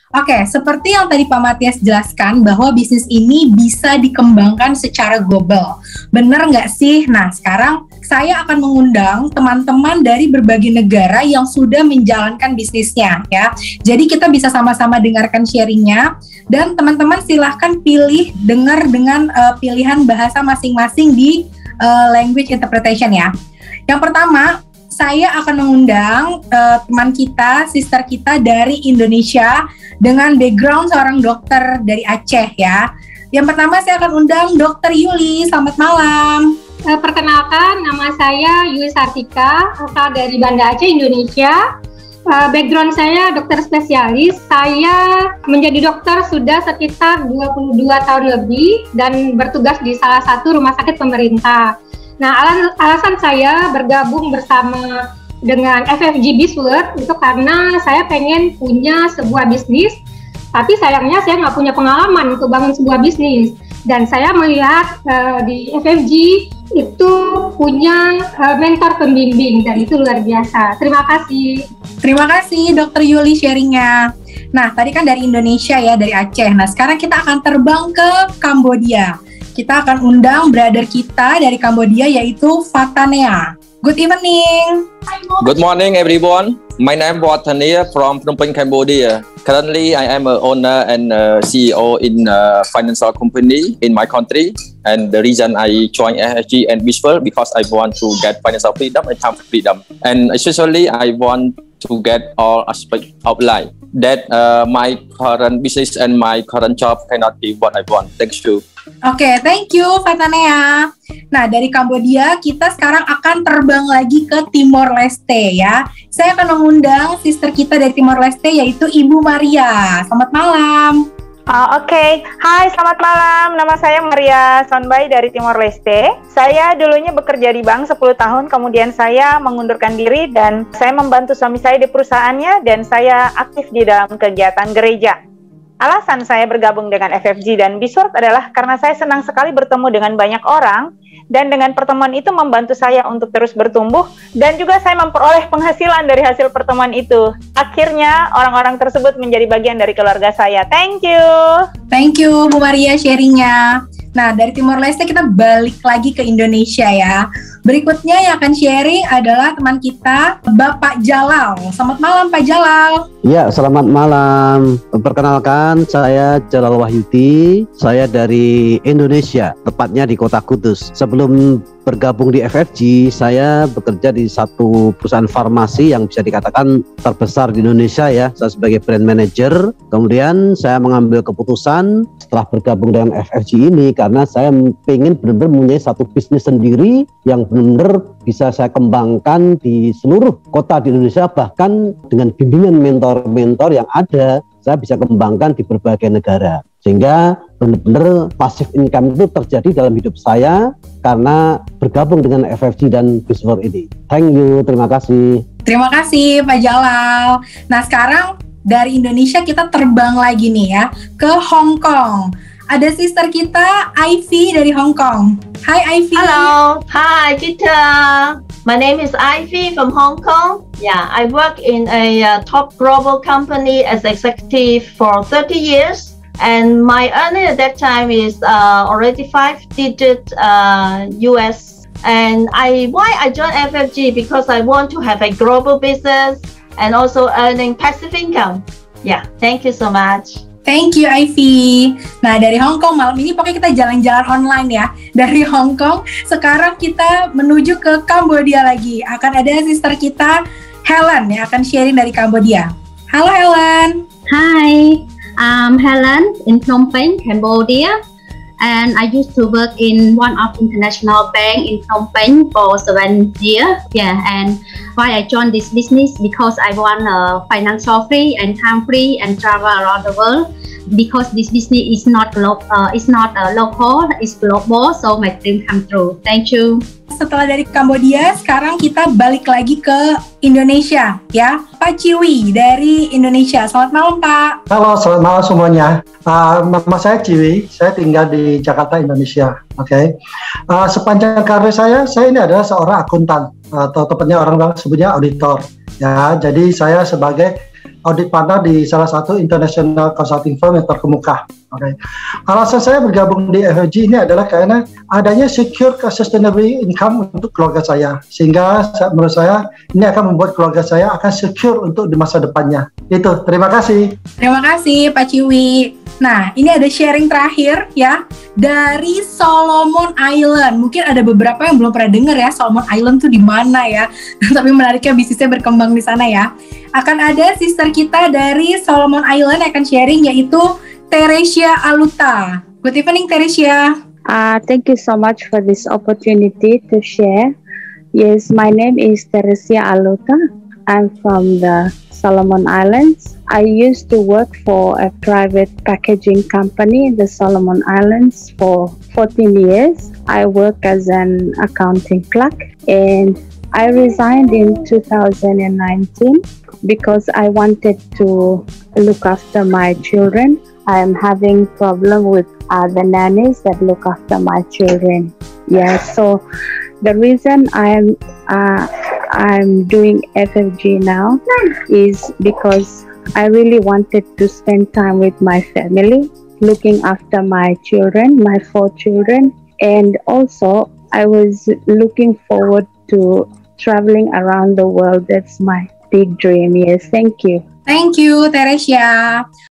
Oke, seperti yang tadi Pak Matias jelaskan bahwa bisnis ini bisa dikembangkan secara global. Benar nggak sih? Nah, sekarang saya akan mengundang teman-teman dari berbagai negara yang sudah menjalankan bisnisnya ya. Jadi kita bisa sama-sama dengarkan sharingnya dan teman-teman silahkan pilih dengar dengan pilihan bahasa masing-masing di language interpretation ya. Yang pertama, saya akan mengundang teman kita, sister kita dari Indonesia dengan background seorang dokter dari Aceh ya. Yang pertama saya akan undang Dr. Yuli. Selamat malam. Perkenalkan, nama saya Yuli Sartika, asal dari Banda Aceh, Indonesia. Background saya dokter spesialis. Saya menjadi dokter sudah sekitar 22 tahun lebih dan bertugas di salah satu rumah sakit pemerintah. Nah, alasan saya bergabung bersama dengan FFG Bizworld itu karena saya pengen punya sebuah bisnis, tapi sayangnya saya nggak punya pengalaman untuk bangun sebuah bisnis. Dan saya melihat di FFG itu punya mentor pembimbing dan itu luar biasa. Terima kasih. Terima kasih Dr. Yuli sharingnya. Nah, tadi kan dari Indonesia ya, dari Aceh. Nah, sekarang kita akan terbang ke Kambodia. Kita akan undang brother kita dari Kambodia yaitu Fatanea. Good evening. Good morning, everyone. My name is Watanea from Phnom Penh, Cambodia. Currently, I am an owner and CEO in a financial company in my country. And the reason I joined FFG and Bizworld because I want to get financial freedom and time freedom. And especially, I want to get all aspects of life. That my current business and my current job cannot be what I want. Thanks you. Oke, thank you Fatanea. Nah, dari Kambodia kita sekarang akan terbang lagi ke Timor Leste ya. Saya akan mengundang sister kita dari Timor Leste yaitu Ibu Maria. Selamat malam. Oke. Hai, selamat malam. Nama saya Maria Sonbai dari Timor Leste. Saya dulunya bekerja di bank 10 tahun, kemudian saya mengundurkan diri dan saya membantu suami saya di perusahaannya dan saya aktif di dalam kegiatan gereja. Alasan saya bergabung dengan FFG dan Bizworld adalah karena saya senang sekali bertemu dengan banyak orang dan dengan pertemuan itu membantu saya untuk terus bertumbuh dan juga saya memperoleh penghasilan dari hasil pertemuan itu. Akhirnya orang-orang tersebut menjadi bagian dari keluarga saya. Thank you. Thank you Bu Maria sharingnya. Nah, dari Timor Leste kita balik lagi ke Indonesia ya. Berikutnya yang akan sharing adalah teman kita, Bapak Jalal. Selamat malam Pak Jalal. Ya, selamat malam. Perkenalkan, saya Jalal Wahyudi. Saya dari Indonesia, tepatnya di Kota Kudus. Sebelum bergabung di FFG, saya bekerja di satu perusahaan farmasi yang bisa dikatakan terbesar di Indonesia ya. Saya sebagai brand manager. Kemudian saya mengambil keputusan setelah bergabung dengan FFG ini karena saya ingin benar-benar mempunyai satu bisnis sendiri yang benar-benar bisa saya kembangkan di seluruh kota di Indonesia, bahkan dengan bimbingan mentor-mentor yang ada saya bisa kembangkan di berbagai negara, sehingga benar-benar passive income itu terjadi dalam hidup saya karena bergabung dengan FFG dan Bizworld ini. Thank you, terima kasih. Terima kasih Pak Jalal. Nah, sekarang dari Indonesia kita terbang lagi nih ya ke Hong Kong. Ada sister kita, Ivy dari Hong Kong. Hai Ivy. Hello. Hi, Gita. My name is Ivy from Hong Kong. Yeah, I work in a top global company as executive for 30 years. And my earning at that time is already 5-digit US. And why I joined FFG? Because I want to have a global business and also earning passive income. Yeah, thank you so much. Thank you Ivy. Nah, dari Hong Kong malam ini pokoknya kita jalan-jalan online ya. Dari Hong Kong sekarang kita menuju ke Kambodia lagi. Akan ada sister kita Helen yang akan sharing dari Kambodia. Halo Helen. Hi, I'm Helen in Phnom Penh, Cambodia. And I used to work in one of international bank in Phnom Penh for 7 years. Yeah, and why I joined this business because I want financial free and time free and travel around the world. Because this business is not local, it's global. So my dream come true. Thank you. Setelah dari Kambodia, sekarang kita balik lagi ke Indonesia ya. Pak Ciwi dari Indonesia. Selamat malam Pak. Halo, selamat malam semuanya. Nama saya Ciwi, saya tinggal di Jakarta, Indonesia. Oke. Sepanjang karir saya ini adalah seorang akuntan atau tepatnya orang sebutnya auditor. Ya, jadi saya sebagai audit partner di salah satu international consulting firm yang terkemuka. Oke. Alasan saya bergabung di FFG ini adalah karena adanya secure sustainable income untuk keluarga saya, sehingga menurut saya ini akan membuat keluarga saya akan secure untuk di masa depannya. Itu. Terima kasih. Terima kasih Pak Ciwi. Nah, ini ada sharing terakhir ya dari Solomon Island. Mungkin ada beberapa yang belum pernah dengar ya Solomon Island tuh di mana ya. Tapi menariknya bisnisnya berkembang di sana ya. Akan ada sister kita dari Solomon Island yang akan sharing, yaitu Teresia Aluta. Good evening, Teresia. Thank you so much for this opportunity to share. Yes, my name is Teresia Aluta. I'm from the Solomon Islands. I used to work for a private packaging company in the Solomon Islands for 14 years. I work as an accounting clerk, and I resigned in 2019 because I wanted to look after my children. I am having problem with the nannies that look after my children. Yeah, so the reason I'm doing FFG now is because I really wanted to spend time with my family, looking after my children, my 4 children, and also I was looking forward to traveling around the world. That's my big dream. Yes, thank you. Thank you, Teresia.